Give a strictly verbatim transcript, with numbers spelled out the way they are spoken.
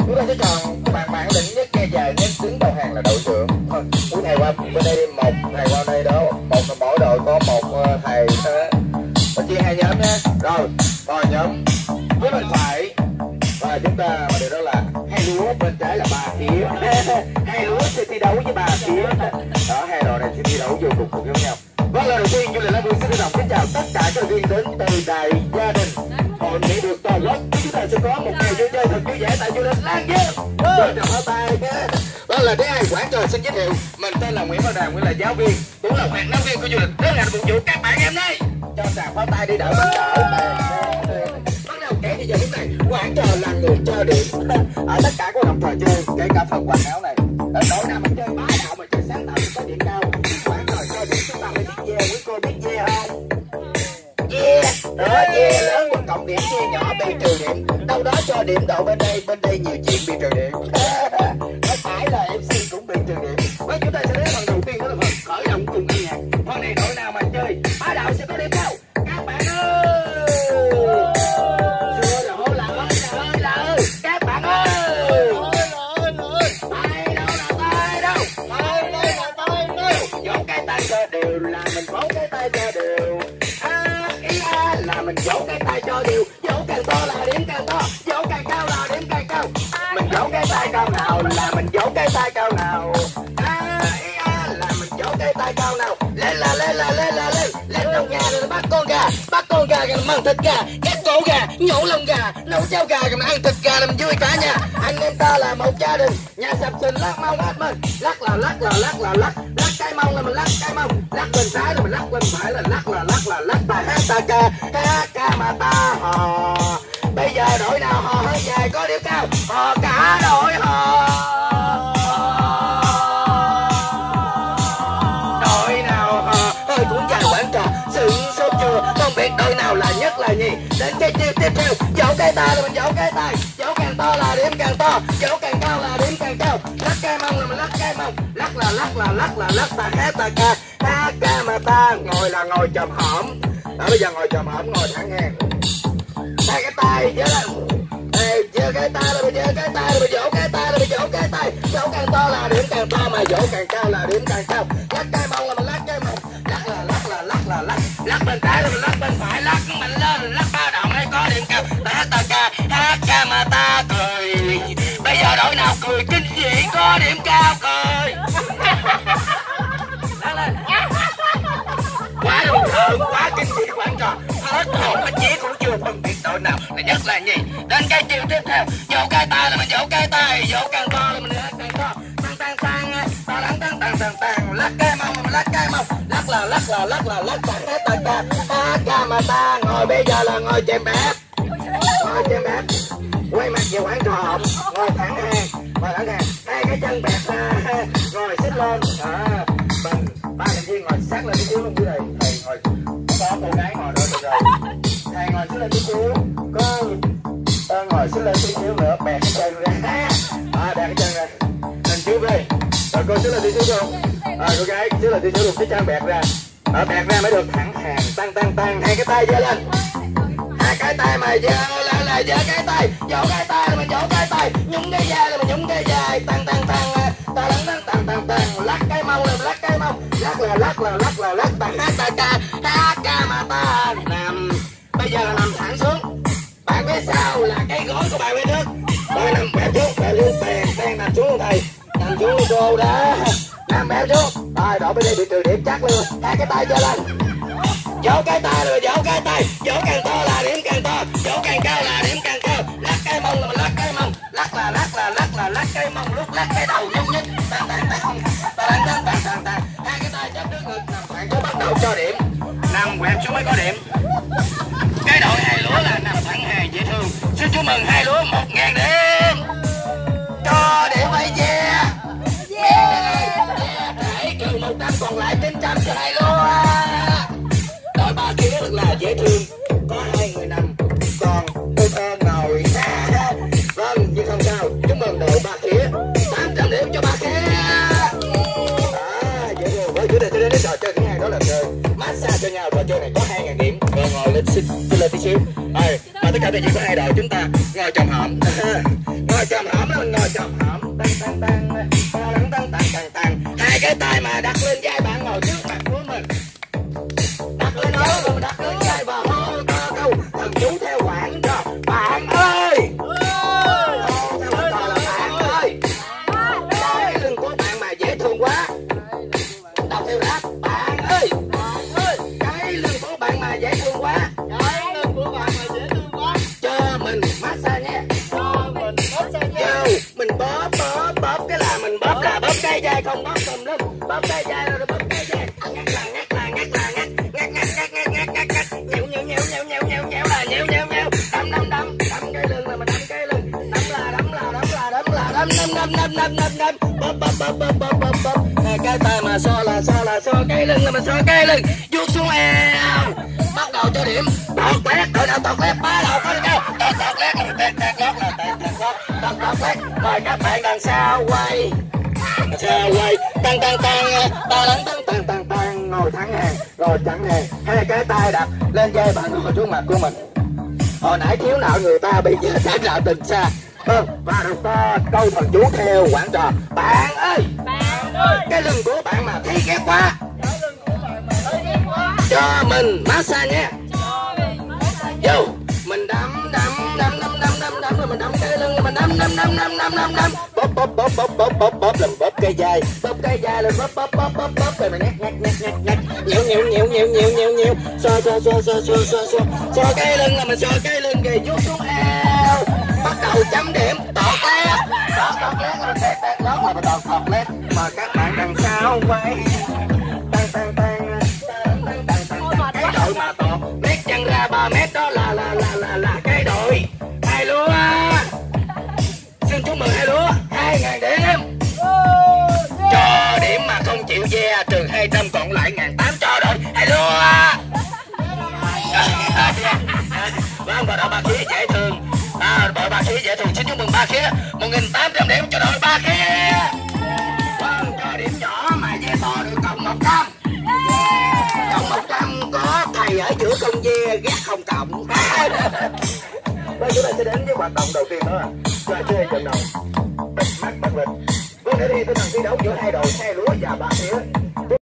chúng ta sẽ chọn bạn bản lĩnh nhất nghe dài nhất đứng đầu hàng là đội trưởng. Thôi cuối thầy qua bên đây đi, một thầy qua đây đó, một mỗi đội có một thầy thế. Và chia hai nhóm nhé. Rồi rồi nhóm với bên phải và chúng ta mà điều đó là hai lúa, bên trái là ba phía. Hai lúa sẽ thi đấu với ba phía đó, hai đội này sẽ thi đấu vô cùng cùng với nhau. Vâng, lời đầu tiên du lịch Lá Vương xin trân trọng kính chào tất cả các thành viên đến từ đại gia đình hội nghị được toàn quốc. Chúng ta sẽ có một ngày vui chơi thật vui vẻ tại du lịch Lan Dương. Rồi chào tay. Đó là thứ hai quán trò xin giới thiệu, mình tên là Nguyễn Văn Đàm, Nguyễn là giáo viên, Tú là hoạt nông viên của du lịch. Rất là phục vụ các bạn em đây. Cho chào pháo tay đi đỡ bắt đỡ. Bắt đầu kể thì giờ lúc này quán trò là người cho điểm ở tất cả các hoạt động trò chơi, kể cả phần quần áo này. Ở đội nào mà chơi bá đạo mà chơi sáng tạo thì có điểm cao. Quán trò cho điểm chúng ta phải biết yeah, quý cô biết yeah không? Yeah, đó yeah lớn một cộng điểm, yeah nhỏ bị trừ điểm. Đâu đó cho điểm độ bên đây, bên đây nhiều chuyện bị trừ điểm. Có phải là em xê cũng bị trừ điểm. Và chúng ta sẽ đến phần đầu tiên đó là phần khởi động cùng âm nhạc. Phần này đội nào mà chơi bá đạo sẽ có điểm cao. Các bạn ơi, xưa là hô là ơi là ơi là ơi. Các bạn ơi, tay đâu là tay đâu, tay đâu là tay đâu. Vỗ cái tay cho đều là mình vỗ cái tay cho đều. A ý a là mình vỗ cái tay cho đều. Vỗ càng to là điểm càng to, vỗ càng cao là điểm càng cao. Mình vỗ cái tay cao nào là mình vỗ cái tay cao nào. A ý a là mình vỗ cái tay cao nào. Lên là lên là lên là lên. Lên lông gà rồi bắt con gà, bắt con gà rồi măng thịt gà, cắt cổ gà, nhổ lông gà, nấu cháo gà rồi ăn thịt gà làm vui cả nhà. Anh em ta là một gia đình, nhà sập sình lắc mông hết mình. Lắc là lắc là lắc là lắc, lắc cái mông là mình lắc cái mông, lắc bên trái là mình lắc bên phải là lắc là lắc là lắc. Ta hát ta ca, hát ca mà ta hò. Bây giờ đội nào hò hơi dài có điểm cao, hò cả đội hò. Đội nào hò hơi cũng dài quán trò, sự số chưa không biết đội nào là nhất là nhì. Đến cái chiêu tiếp theo, vỗ cái tay là mình vỗ cái tay, vỗ càng to là điểm càng to, vỗ càng cao là điểm càng cao. Lắc cái mông là mình lắc cái mông, lắc là lắc là lắc là lắc. Ta hát ta ca, hát ca mà ta ngồi là ngồi chồm hổm. Đó bây giờ ngồi chồm hổm, ngồi thẳng ngang. Tay cái tay giơ lên, ê giơ cái tay là mình giơ cái tay là mình vỗ cái tay là mình vỗ cái tay, vỗ càng to là điểm càng to mà vỗ càng cao là điểm càng cao. Lắc cái mông là mình lắc cái mông, lắc là lắc là lắc là lắc, lắc bên trái là mình lắc bên phải, lắc mình lên lắc bao động ấy có điểm cao. Ta hát ta ca, hát ca mà ta cười. Bây giờ đội nào cười kinh dị có điểm cao cười. Lắc lên. Quá đồng thờ, quá kinh dị quán trò. Hết hồn hết chí cũng chưa phân biệt đội nào là nhất là nhì. Đến cái chiều tiếp theo, vỗ cái tay là mình vỗ cái tay, vỗ càng to là mình lắc càng to. Tăng tăng tăng, ta lắng tăng tăng tăng tăng, lắc cái mông là mình lắc cái mông, lắc là lắc là lắc là lắc. Ta hát ta ca, hát ca mà ta ngồi bây giờ là ngồi chèm bẹp, ngồi chèm bẹp. Quay mặt về quán trò, ngồi thẳng hàng, ngồi thẳng hàng, hai cái chân bẹp ra, ngồi xích lên. À, mình ba thành viên ngồi sát lên tí xíu luôn dưới đây. Thầy ngồi có cô gái ngồi đó được rồi. Thầy ngồi xích lên tí xíu, có uh, ngồi xích lên tí xíu nữa, bẹt cái chân ra. À, bẹt cái chân ra. Hình chú về. Rồi cô xích lên tí xíu không? À, cô gái xích lên tí xíu luôn, cái chân bẹt ra. Ở bẹt ra mới được thẳng hàng, tăng tăng tăng, hai cái tay giơ lên. Hai cái tay mà giơ lên là giơ cái tay, vỗ cái tay là mình vỗ cái tay, nhúng cái vai là mình nhúng cái vai, tăng tăng tăng, ta lắng tăng tăng tăng tăng, lắc cái mông là mình lắc cái mông, lắc là lắc là lắc là lắc. Ta hát ta ca, hát ca mà ta nằm. Bây giờ là nằm thẳng xuống. Bạn biết sao là cái gối của bạn bên trước. Bạn nằm bẹp xuống, bẹp xuống, bèn bèn nằm xuống thầy, nằm xuống cô đó, nằm bẹp xuống. Rồi đội bên đây bị trừ điểm chắc luôn. Hai cái tay cho lên. Vỗ cái tay rồi vỗ cái tay, vỗ càng to là điểm càng to, vỗ càng cao là điểm càng cao. Lắc cái mông là mình lắc cái mông, lắc là lắc là lắc là lắc cái mông, lúc lắc cái đầu nhúc nhích. Tăng tăng tăng, tăng tăng tăng tăng tăng. Hai cái tay chắp trước ngực nằm thẳng xuống bắt đầu cho điểm. Nằm quẹo xuống mới có điểm. Cái đội hai lúa là nằm thẳng hàng dễ thương. Xin chúc mừng hai lúa một ngàn điểm. Cho điểm phải yeah. Yeah. Để trừ một trăm còn lại chín trăm cho hai lúa. Đội ba kia rất là dễ thương, có hai người nằm, còn tôi thơ ngồi. Vâng, nhưng không sao, chúc mừng đội ba kia, tám trăm điểm cho ba kia. À, dễ thương. Với chủ đề tôi đến trò chơi thứ hai đó là chơi massage cho nhau. Trò chơi này có hai ngàn điểm. Rồi ngồi lên xin lên tí xíu. Rồi, và tất cả đại diện của hai đội chúng ta ngồi chồng hổm, ngồi ngồi chồm hổm lên, ngồi chồm hổm. Tăng tăng tăng tăng tăng tăng tăng tăng. Hai cái tay mà đặt lên vai bạn ngồi trước mặt của mình. Đặt lên đó rồi đặt lên vai và hô to câu thần chú theo quản cho bạn ơi. Hô theo quản to là bạn ơi. Cái lưng của bạn mà dễ thương quá. Đọc theo rap bạn ơi. Cái lưng của bạn mà dễ thương quá. Cái lưng của bạn mà dễ thương quá. Cho mình massage nhé. Cho mình massage nha. Vô mình bóp bóp bóp cái là mình bóp là bóp cái vai không bóp tùm lum. Bóp cái vai rồi bóp cái vai. Ngắt là ngắt là ngắt là ngắt ngắt ngắt ngắt ngắt ngắt ngắt ngắt nhéo nhéo nhéo nhéo nhéo nhéo nhéo là nhéo nhéo nhéo. Đấm đấm đấm đấm cái lưng là mình đấm cái lưng. Đấm là đấm là đấm là đấm là đấm đấm đấm đấm đấm đấm đấm bóp bóp bóp bóp bóp bóp bóp. Hai cái tay mà so là so là so cái lưng là mình so cái lưng. Vuốt xuống eo. Bắt đầu cho điểm tọt lét, đội nào tọt lét ba đầu có đâu tọt tọt lét là tẹt tẹt lót là tẹt tẹt lót tọt tọt lét. Mời các bạn đằng sau quay sau quay tăng tăng tăng tăng tăng tăng tăng tăng ngồi thẳng hàng rồi chặn hàng. Hai cái tay đặt lên vai bạn ngồi trước mặt của mình. Hồi nãy thiếu nợ người ta bây giờ đã nợ tình xa. Ừ, và đầu to câu thần chú theo quản trò bạn ơi. Bạn ơi. Cái lưng của bạn mà thấy ghét quá. Cái lưng của bạn mà thấy ghét quá. Cho mình massage nhé. Cho mình massage. Vô mình đấm đấm đấm đấm đấm đấm đấm rồi mình đấm cái lưng mình đấm đấm đấm đấm đấm đấm đấm bóp bóp bóp bóp bóp bóp bóp làm bóp cái vai bóp cái vai lên bóp bóp bóp bóp bóp rồi mình nhét nhét nhét nhét nhét nhẽo nhẽo nhẽo nhẽo nhẽo nhẽo nhẽo xoa xoa xoa xoa xoa xoa xoa xoa cái lưng là mình xoa cái lưng kìa vuốt xuống eo. Bắt đầu chấm điểm tọt lét tọt tọt lét là tẹt tẹt lót là mình tọt tọt lét. Mời các bạn đằng sau quay tăng tăng tăng tăng tăng tăng cái đội mà tọt lét chân ra ba mét đó là là là là là cái đội hai lúa. Xin chúc mừng hai lúa hai ngàn điểm. Cho điểm mà không chịu ve trừ hai trăm còn lại ngàn tám cho đội hai lúa. Vâng, và đội ba khía dễ thương. À, đội ba khía dễ thương xin chúc mừng ba khía một nghìn tám trăm điểm cho đội ba khía. Vâng, cho điểm nhỏ mà ve to được cộng một trăm. Cộng một trăm có thầy ở giữa công ve ghét không cộng. Bây giờ chúng ta sẽ đến với hoạt động đầu tiên đó là trò chơi trận đầu bịt mắt bắt vịt. Vâng, để đi tới lần thi đấu giữa hai đội hai lúa và ba khía.